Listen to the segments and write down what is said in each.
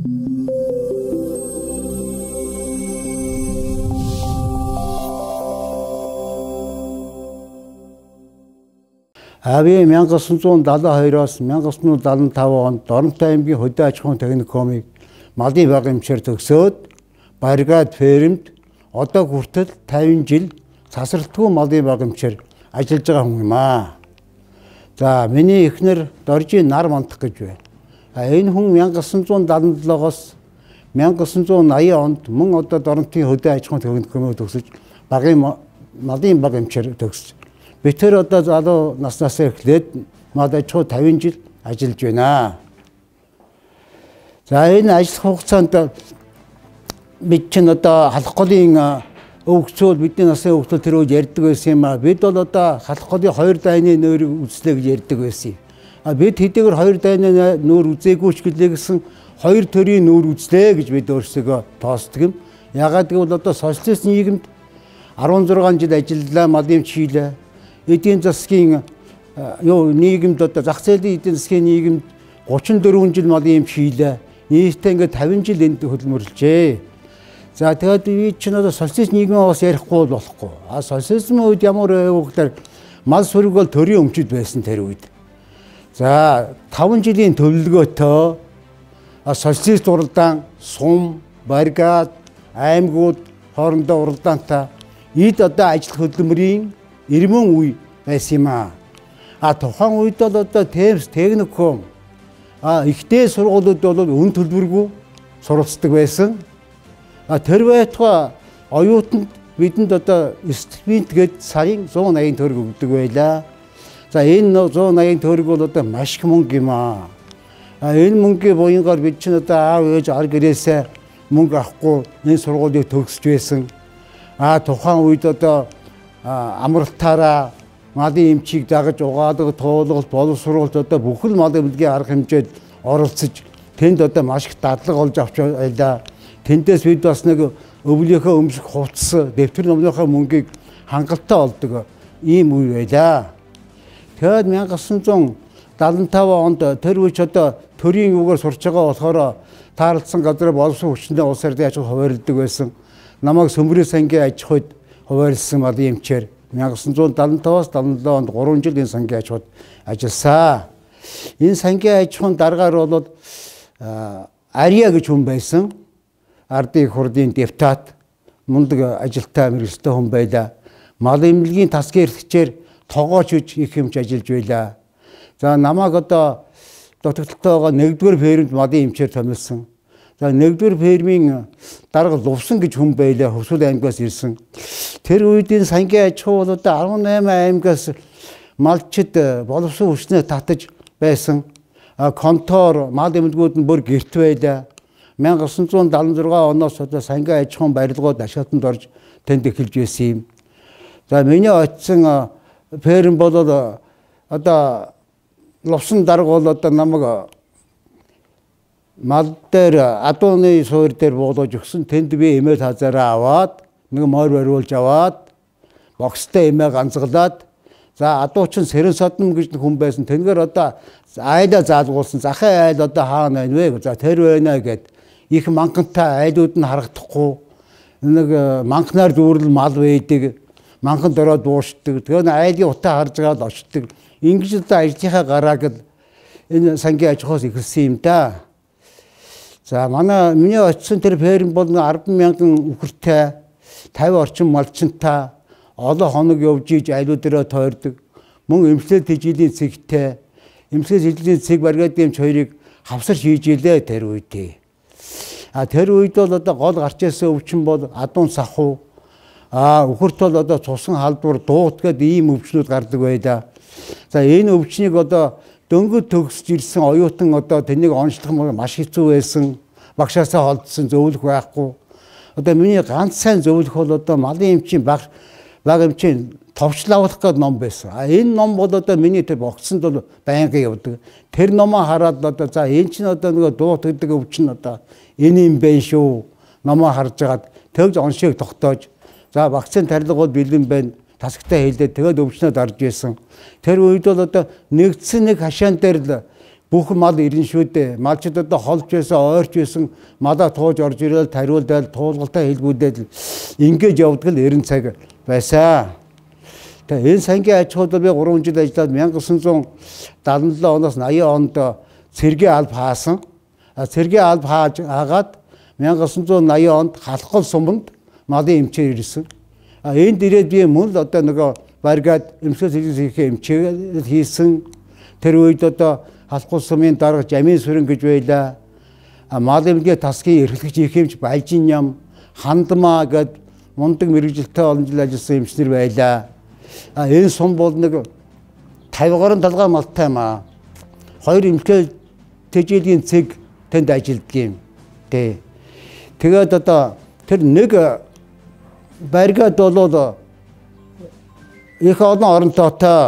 Ави 1972-оос 1975 онд Доронтой аймгийн хөдөө аж ахуйн техникумыг малын багамчаар төгсөөд баригад фермд одоо хүртэл 50 жил цасралтгүй малын багамчаар ажиллаж байгаа хүн юм аа. За миний эхнэр Доржийн нар мандах гэж байна. Энэ хүн 1977-оос 1980 онд мөн одоо Доронтын хөдөө аж ахуйн техникумыг төгсөж малын багамчаар төгсөж бид тэр одоо залуу наснаас эхлээд мал аж ахуй 50 жил ажиллаж байна. За энэ ажил хугацаанд бид чинь одоо халах голын өвгцөл бидний насны өвгцөл тэр үед ярьдаг байсан юм а. Бид бол одоо халах голын 2 дайны нойрыг үзлээ гэж ярьдаг байсан. Бид хэдийгээр 2 дайны нойр үзээгүй ч гэлээ гэсэн 2 төрлийн нойр үзлээ гэж бид өөрсдөө тоосдог юм. Ягаад гэвэл одоо социалист нийгэмд 16 жил ажиллалаа, малын чийлээ. Эдийн засгийн нийгэмд одоо зах зээлийн эдийн засгийн нийгэмд 34 жил малын чийлээ. Нийтдээ ингээд 50 жил энд хөдөлмөрлөжээ. За тэгээд бид чинь одоо социалист нийгмээ бас ярихгүй болохгүй. Социализмын үед ямар байв гэхээр мал сүрэг бол төрийн өмчөд байсан тэр үед. За 5 жилийн төлөвлөгөөтэй социалист уралдаан, сум, баригад, аймагуд хоорондоо уралдаантай эд одоо ажил хөдөлмөрийн ирмэн үе байсан юм аа. Тухайн үед бол одоо ТЭМС техникум ихтэй сургуулиуд бол өн төлбөргүй суралцдаг байсан. Тэр байтугай оюутанд бидэнд одоо стипend гээд сарын 180 төгрөг өгдөг байлаа. За энэ 180 төгрөг бол одоо маш их мөнгө юм аа. Энэ мөнгөний буянгаар бид чинь одоо аав ээж ар гэрээсээ мөнгө авахгүй энэ сургуулийг төгсөж байсан. Тухайн үед одоо амралтаараа малын эмчийг дагаж угаадаг, туулгалт, боловсруулалт одоо бүхэл малын эмнэлгийн арга хэмжээд оролцож тэнд одоо маш их дадлага олж авч байлаа. Тэндээс бид бас нэг өвлийнхөө өмсөх хувцас, дэвтэр номныхоо мөнгийг хангалттай олдог ийм үе байлаа. Тэгээд 1975 онд тэр үеч одоо төрийн юугаар сурч байгаа болохоор таарлцсан газар боловсон хүчтэй улс ордын аж ахуй хуваарлдаг байсан. Намайг Сөмбөрийн сангийн аж ахуйд хуваарлсан малын эмчээр 1975-аас 77 онд 3 жил энэ сангийн аж ахуйд ажилласан. Энэ сангийн аж ахуйн дараагаар бол Ария гэж хүн байсан. Ардын их хурлын депутат, мундаг ажилтай мэргэжтэй хүн байлаа. Малын эмнэлгийн тасгийн эрхлэгчээр тогооч их юмч ажиллаж байлаа. За намайг одоо дутагдaltaй байгаа 1-р фермд малын эмчээр томилсон. За 1-р фермийн дарга Лувсан гэж хүн байлаа. Хөвсгөл аймгаас ирсэн. Тэр үед энэ сангийн аж ахуй бол одоо 18 аймгаас малчид боловсон хүчнээ татаж байсан. Контор мал эмнэлгүүд нь бүр гэрт байлаа. 1976 оноос одоо сангийн аж ахуйн барилгууд ашиглалтанд орж тэнд эхэлж байсан юм. За миний очсон ферм бол одоо Лувсан дарга бол одоо намайг мал дээр адууны суур дээр буулгаж өгсөн. Тэнд би эмээ тазаараа аваад нэг морь бариулж аваад бокстой эмээ ганцглаад за адуучин Сэрэн Содном гэж хүн байсан. Тэнгэр одоо айлаа заалгуулсан. Захын айл одоо хаана байна вэ? За тэр байна гэд их манхантай айлууд нь харагдахгүй. Нэг манхнаар дүүрэл мал байдаг. Манхан дөрөө дуушдаг. Тэгээ айлын утаа харж гаад очдөг. Ингэж одоо ажлынхаа гарааг л энэ сангийн аж ахуйс ихэлсэн юм да. За миний очсон тэр ферм бол 10,000 үхэртэй 50 орчим малчинтай олон хоног явж иж айлуудаараа тойрдог. Мөн эмчлэл тэжээлийн цэгтэй эмчлэл тэжээлийн цэг баригадын эмч хоёрыг хавсар хийж илээ тэр үедээ. Тэр үед бол одоо гол гарч ирсэн өвчин бол адуун сахуу. Үхэрт бол одоо цусан халдвар дуут гэдэг ийм өвчнүүд гардаг байлаа. За энэ өвчнийг одоо дөнгөж төгсөж ирсэн оюутан одоо тэнийг онцлох маш хэцүү байсан. Багшаасаа холдсон зөвлөх байхгүй. Одоо миний ганц сайн зөвлөх бол одоо малын эмчийн баг эмчийн товчлавлах гэдэг ном байсан. Энэ ном бол одоо миний тэр богцсонд бол байнгын явдаг. Тэр номоо хараад одоо за энэ чинь одоо нэг дуут гэдэг өвчин одоо энэ юм байна шүү. Номоо харж агаад тэгж оншиг тогтоож за вакцины тарилга бол бэлэн байна. Тасагтай хэлээд тэгээд өвчнөд орж исэн. Тэр үед бол одоо нэгдсэн нэг хашаан дээр л бүх мал ирнэ шүү дээ. Малчид одоо холж байсан, ойрч байсан, малаа тууж орж ирэл, тариулдаад, туулгалтаа хэлгүүлээд ингэж явдаг л эрен цаг байсан. Тэгээ энэ сангийн аж ахуйд би 3 жил ажиллаад 1977 оноос 80 онд цэргийн алба хаасан. Цэргийн алба хаагаад 1980 онд халахгол суманд малын эмчээр ирсэн. Энд ирээд би мөн л одоо нөгөө баригад эмчээс эмчээр хийсэн. Тэр үед одоо халахгол сумын дарга Жамин Сүрэн гэж байлаа. Мал эмнэлгийн тасгийн эрхлэгч их эмч Балжин Ням, Хандмаа гэд мундаг мэрэгжилтэй олон жил ажилласан эмчнэр байлаа. Энэ сум бол нэг 50 гаруй талгай малтай юм аа. 2 эмчтэй тэжээлийн цэг тэнд ажилладаг юм. Тэгээд одоо тэр нэг баригад болоод их олон оронтойтой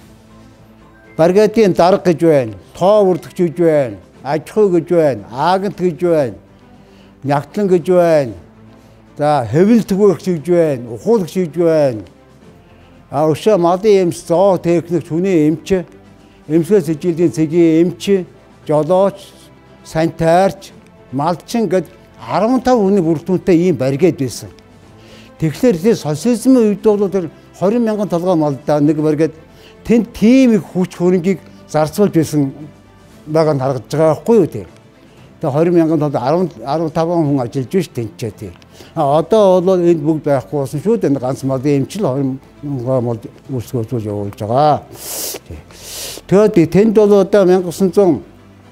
баригадын дарга гэж байна, тоо үрдэгч гэж байна, аж ахуй гэж байна, аагент гэж байна, нягтлан гэж байна, за хэвлэл төгөөгч гэж байна, ухуулагч гэж байна. Өшөө малын эмч, зоо техник, хүний эмч, эмчээс ижилийн цэгийн эмч, жолооч, санитарч, малчин гэд 15 хүний бүрэлдэхүүнтэй ийм баригад байсан. Тэгэхээр тэр социализмын үед бол тэр 20 мянган толгой малдаа нэг баригад тэнд тийм их хүч хөрөнгийг зарцуулж байсан байгааг нь харагдаж байгаа байхгүй юу тийм. Тэгээ 20 мянган толгой 15 хүн ажиллаж байна тэнцээ тийм. Одоо бол энд бүгд байхгүй болсон шүү дээ. Ганц малын эмчил 20 мянган мал үүсгэж явуулж байгаа. Тэгээд тэнд бол одоо 1990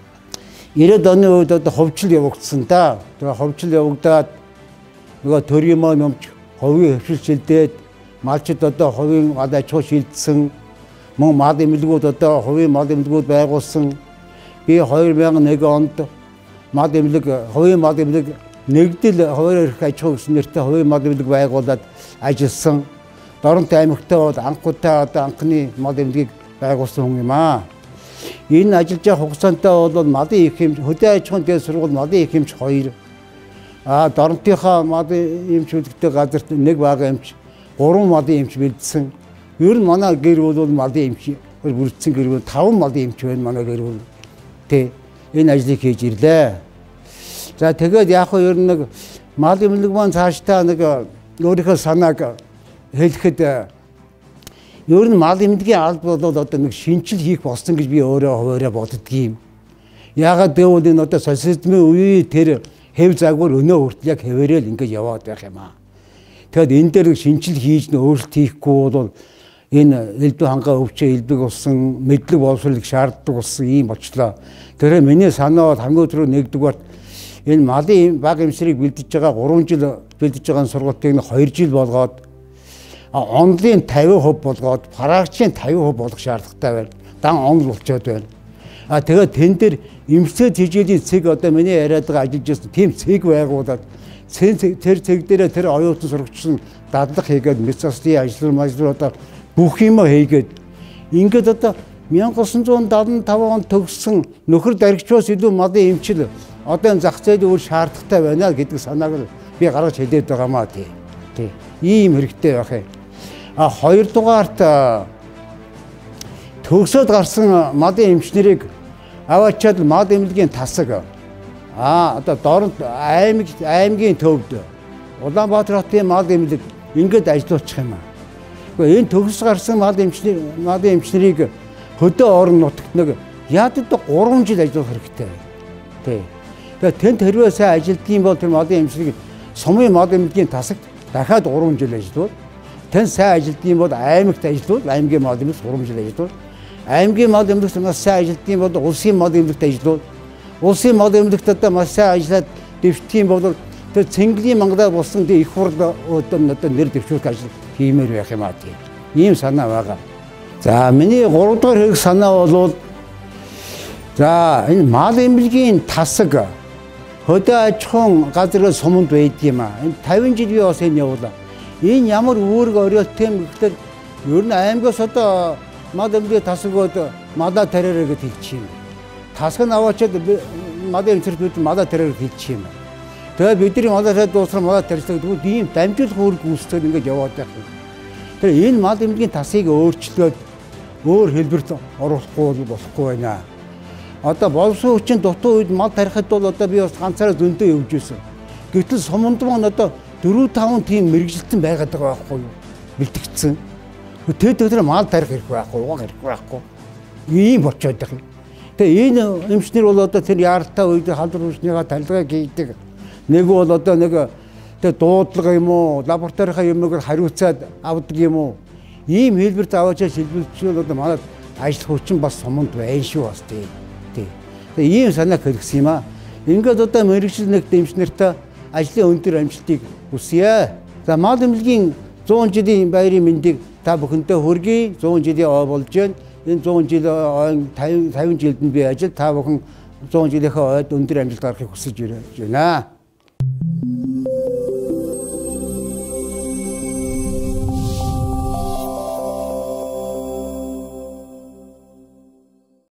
оны үед одоо ховжил явагдсан да. Тэгээ ховжил явагдаад нөгөө төрийн маань өмч ховын хөвшилдээд малчид одоо ховын мал аж ахуй шилжсэн. Мөн мал эмнэлгүүд одоо ховын мал эмнэлгүүд байгуулсан. Би 2001 онд мал эмнэлэг, ховын мал эмнэлэг нэгдэл ховын эрх аж ахуй гэсэн нэртэй ховын мал эмнэлэг байгуулад ажилласан. Доронтой аймагтаа бол анхудаа одоо анхны мал эмнэлгийг байгуулсан хүн юм аа. Энэ ажиллаж байгаа хугацаантаа бол малын их эмч, хөдөө аж ахуйн дэд сургууль малын их эмч 2. Доронтынхаа малын эмч үлддэг газарт нэг бага эмч, 3 малын эмч бэлдсэн. Ер нь манай гэр бүл малын эмч бүрдсэн гэр бүл 5 малын эмч байна манай гэр бүл. Энэ ажлыг хийж ирлээ. За тэгээд яг хөө ер нь нэг мал эмнэлэг маань цаашдаа нэг өөрийнхөө санааг хэлэхэд ер нь мал эмнэлгийн алба бол одоо нэг шинжил хийх болсон гэж би өөрөө хуваараа боддөг юм. Яагаад гэвэл энэ одоо социализмын үеийн тэр хэв загвар өнөө хүртэл яг хэвээрэл ингэж яваад байх юм аа. Тэгэд энэ дээр шинжил хийж өөрчлөлт хийхгүй бол энэ элдв хангаа өвчөө элбэг болсон, мэдлэг боловсролыг шаарддаг болсон ийм болчлоо. Тэгэхээр миний санаа бол хамгийн түрүү нэгдүгээр энэ малын баг эмсрийг бэлдэж байгаа 3 жил бэлдэж байгаа сургалтыг 2 жил болгоод онлын 50% болгоод парагчийн 50% болгох шаардлагатай байна. Дан онл болчиход байна. Тэгээд тэн дээр эмчтэй тэжээлийн цэг одоо миний яриад байгаа ажиллаж байсан тийм цэг байгуулад тэр цэг дээрээ тэр оюутан сурагчсан дадлаг хийгээд медицинын ажил одоо бүх юм хийгээд ингээд одоо 1975 онд төгссөн нөхөр даригчоос илүү малын эмчил одоо энэ зах зээлийн үр шаардлагатай байна гэдэг санааг би гаргаж хэлээд байгаамаа тий. Ийм хэрэгтэй байх юм. Хоёрдугаарт төгсөөд гарсан малын эмчнэрийг аваачаад мал эмнэлгийн тасаг одоо дорнод аймгийн төвд Улаанбаатар хотын мал эмнэлэг ингээд ажиллуулчих юм аа. Гэхдээ энэ төгс гарсан малын эмчнэрийг хөдөө орон нутагт нэг яадад 3 жил ажиллах хэрэгтэй. Тэгээд тэнд хэрвээ сайн ажилтдаг юм бол тэр малын эмчнийг сумын мал эмнэлгийн тасагт дахиад 3 жил ажиллавал тэнд сайн ажилтдаг юм бол аймагт ажиллавал аймгийн мал эмнэлэгт 3 жил ажиллавал аймгийн мал эмнэлэгт маш сайн ажилтдаг юм бол улсын мал эмнэлэгт ажиллавал улсын мал эмнэлэгт одоо маш сайн ажиллаад дэвшдэг юм бол тэр Цэнгэлийн Мангалаа болсон тэр их хурл одоо нэр дэвшүүлэх ажил хиймээр байх юм аа тийм. Ийм санаа байгаа. За миний 3 дахь хэрэг санаа бол за энэ мал эмнэлгийн тасаг хөдөө аж ахуйн газрын суманд байдаг юм аа. Энэ 50 жил би бас энэ явуулаа. Энэ ямар үүрэг оройтой юм гэхээр ер нь аймагаас одоо мал эмнэлгийн тасагууд малаа тараараа гэж хэлчих юм. Тасаг нь аваачаад мал эмчрүүд малаа тараараа хэлчих юм. Тэгээд бидний малаа дуусрах малаа тарьдаг тэгвэл ийм дамжуулах үүрэг үүсчихэд ингэж яваад байх юм. Тэр энэ мал эмнэлгийн тасыг өөрчлөөд өөр хэлбэрт оруулахгүй болохгүй байна. Одоо боловсон хүчин дутуу үед мал тарихад бол одоо би бас ганцаараа зөндөө явж байсан. Гэтэл суманд маань одоо 4-5 тийм мэрэгжилтэн байгаад байгаа байхгүй юу? Бэлтгэгдсэн. Тэд өдөр мал тарих хэрэг байхгүй, угаах хэрэг байхгүй. Ийм болчиход байгаа юм. Тэгээ энэ эмчнэр бол одоо тэр яаралтай үед халдвар хүчнийгаа тарилгаа хийдэг. Нэг бол одоо нэг тэг дуудлага юм уу, лабораторийнхаа юмныг хариуцаад авдаг юм уу? Ийм хэлбэрт аваачаа шилжүүлчихвэл одоо манай ажил хүчин бас суманд байна шүү бас тий. Тэгээ ийм санаа хэлсэн юм аа. Ингээд одоо мэрэгжил нэг эмчнэртэй ажлын өндөр амжилтыг хүсье. За мал эмнэлгийн 100 жилийн баярын мэндийг та бүхэнтэй хүргэе. 100 жилийн ой болж байна. Энэ 100 жилийн 50 жилд нь би ажил та бүхэн 100 жилийнхээ ойд өндөр амжилт гаргахыг хүсэж байна.